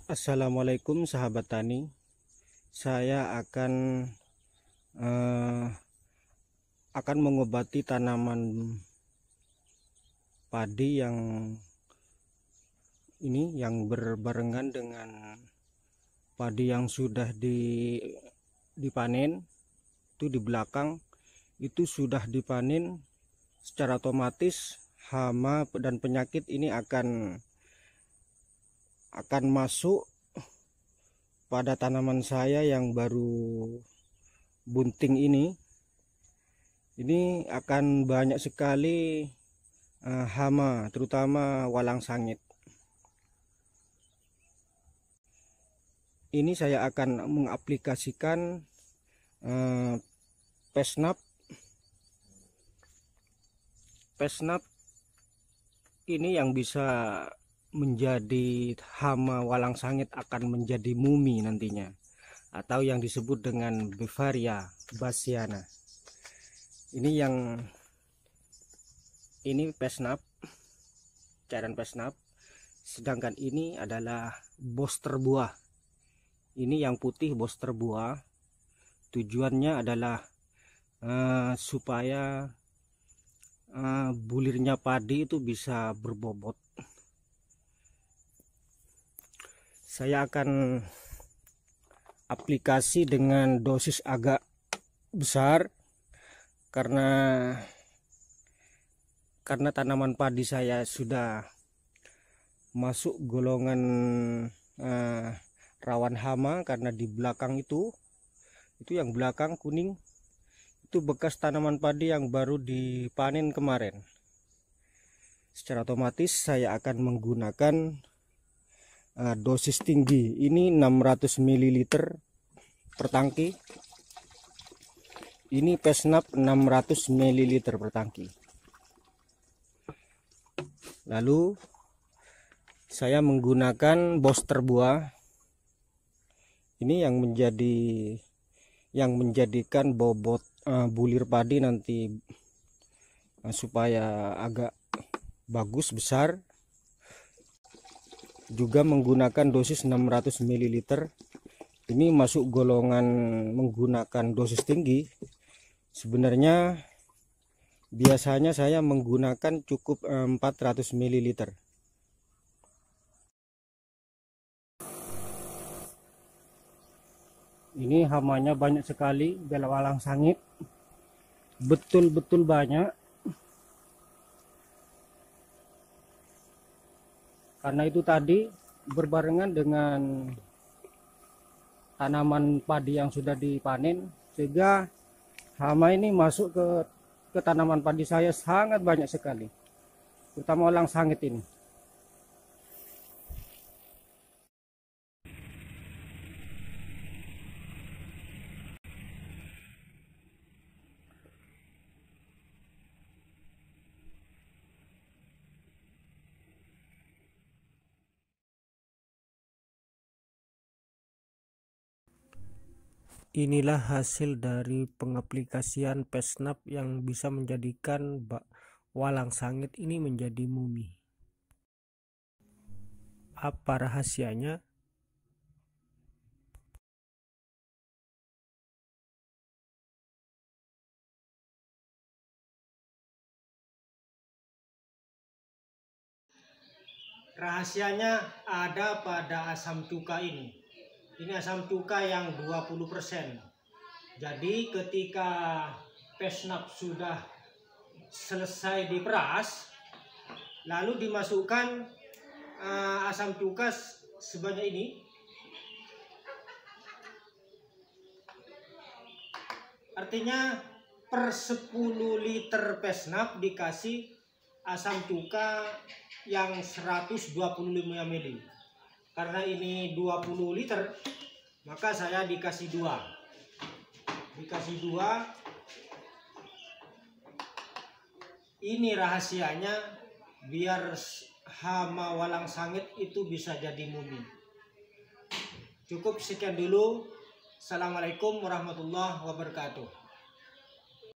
Assalamualaikum sahabat tani. Saya akan mengobati tanaman padi yang berbarengan dengan padi yang sudah dipanen. Itu di belakang itu sudah dipanen, secara otomatis hama dan penyakit ini akan masuk pada tanaman saya yang baru bunting ini akan banyak sekali hama, terutama walang sangit. Ini saya akan mengaplikasikan Pesnap ini yang bisa menjadi hama walang sangit, akan menjadi mumi nantinya, atau yang disebut dengan Befaria bassiana. Ini Pesnap, cairan Pesnap. Sedangkan ini adalah booster buah. Ini yang putih booster buah. Tujuannya adalah supaya bulirnya padi itu bisa berbobot. Saya akan aplikasi dengan dosis agak besar karena tanaman padi saya sudah masuk golongan rawan hama, karena di belakang itu yang belakang kuning itu bekas tanaman padi yang baru dipanen kemarin. Secara otomatis saya akan menggunakan dosis tinggi. Ini 600 ml per tangki. Ini Pesnap 600 ml per tangki. Lalu saya menggunakan booster buah. Ini yang menjadikan bobot bulir padi nanti supaya agak bagus, besar. Juga menggunakan dosis 600 ml. Ini masuk golongan menggunakan dosis tinggi. Sebenarnya biasanya saya menggunakan cukup 400 ml. Ini hamanya banyak sekali, walang sangit betul-betul banyak. Karena itu tadi berbarengan dengan tanaman padi yang sudah dipanen, sehingga hama ini masuk ke tanaman padi saya sangat banyak sekali, terutama walang sangit ini. Inilah hasil dari pengaplikasian Pesnap yang bisa menjadikan walang sangit ini menjadi mumi. Apa rahasianya? Rahasianya ada pada asam cuka ini. Ini asam cuka yang 20%. Jadi ketika Pesnap sudah selesai diperas, lalu dimasukkan asam cuka sebanyak ini. Artinya per 10 liter Pesnap dikasih asam cuka yang 125 ml. Karena ini 20 liter, maka saya dikasih 2. Ini rahasianya biar hama walang sangit itu bisa jadi mumi. Cukup sekian dulu. Assalamualaikum warahmatullahi wabarakatuh.